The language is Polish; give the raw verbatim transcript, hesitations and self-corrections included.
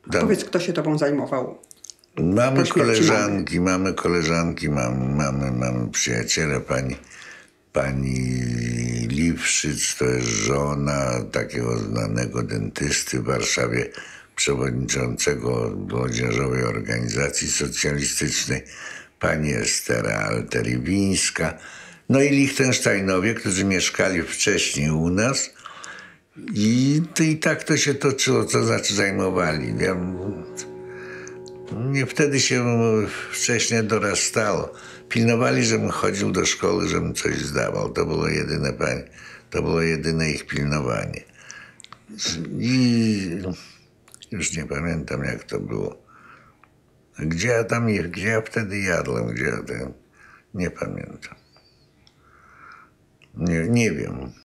A powiedz, kto się tobą zajmował? Mamy koleżanki, mamy. mamy koleżanki, mamy, mamy, mamy przyjaciele, pani, pani Lipszyc, to jest żona takiego znanego dentysty w Warszawie, przewodniczącego młodzieżowej organizacji socjalistycznej, pani Esther Telebinska, no i Lichtensteinowie, którzy mieszkali wcześniej u nas i, i tak to się toczyło, to znaczy zajmowali. Ja, mnie wtedy się wcześniej dorastało. Pilnowali, żebym chodził do szkoły, żebym coś zdawał. To było jedyne, to było jedyne ich pilnowanie. I już nie pamiętam, jak to było. Gdzie ja tam, gdzie ja wtedy jadłem, gdzie ja ten, nie pamiętam. Nie, nie wiem.